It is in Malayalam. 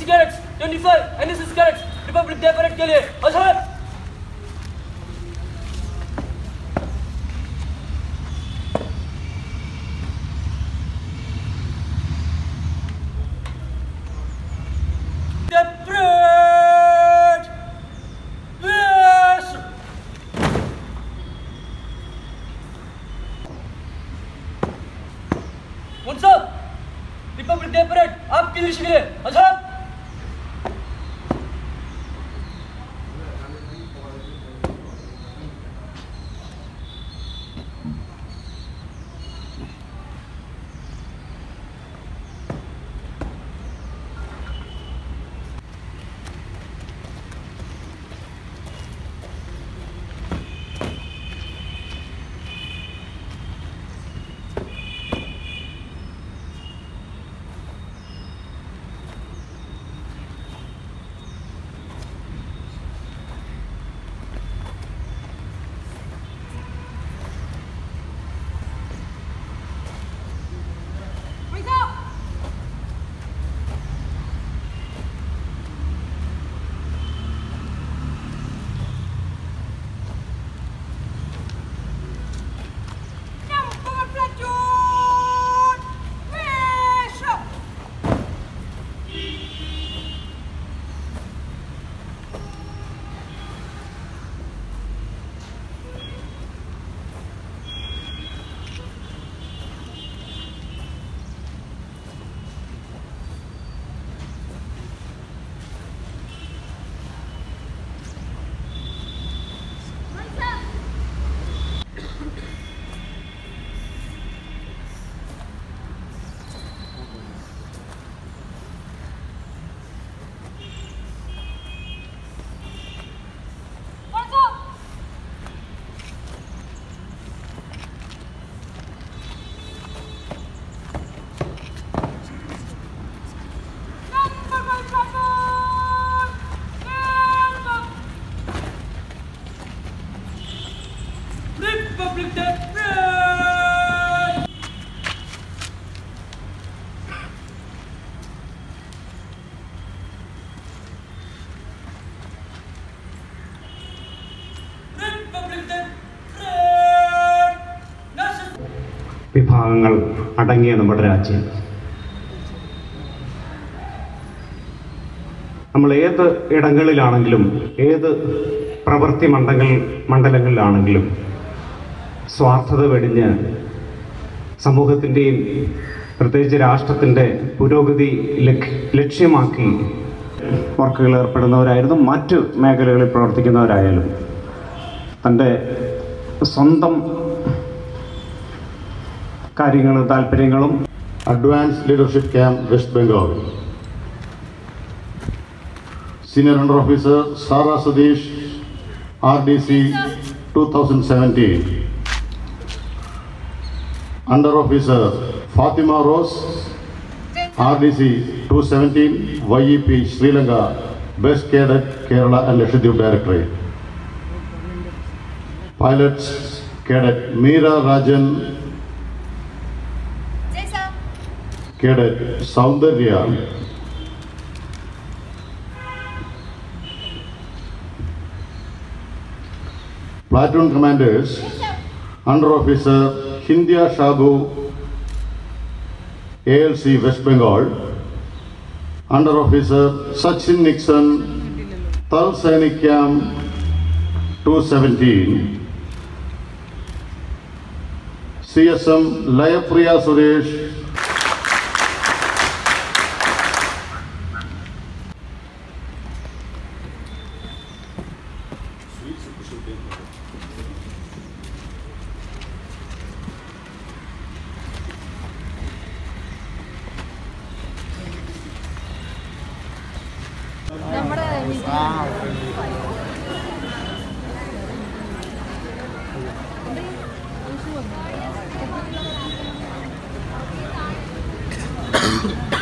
UC cadets 25 NCC cadets Republic Day parade के लिए आजाद रिपब्लिक डे परेड आपकी दृष्टि के लिए आजाद വിഭാഗങ്ങൾ അടങ്ങിയ നമ്മുടെ രാജ്യം നമ്മൾ ഏത് ഇടങ്ങളിലാണെങ്കിലും ഏത് പ്രവൃത്തി മണ്ഡലങ്ങളിലാണെങ്കിലും സ്വാർത്ഥത വെടിഞ്ഞ് സമൂഹത്തിൻ്റെയും പ്രത്യേകിച്ച് രാഷ്ട്രത്തിൻ്റെ പുരോഗതി ലക്ഷ്യമാക്കി വർക്കുകൾ ഏർപ്പെടുന്നവരായിരുന്നു മറ്റു മേഖലകളിൽ പ്രവർത്തിക്കുന്നവരായാലും തൻ്റെ സ്വന്തം കാര്യങ്ങളും താല്പര്യങ്ങളും Advanced Leadership Camp West Bengal. Senior Under Officer Sara Sadish, RDC 2017. Under Officer Fatima Rose, RDC 217, YEP Sri Lanka, Best Cadet Kerala and Lakshadweep Directorate. Pilots Cadet Meera Rajan, Cadet Soundarya, Platoon Commanders Under Officer Hindya Shabu, ALC West Bengal. Under Officer Sachin Nixon, Thal Sainik Camp 217. CSM Layapriya Suresh, Thank you.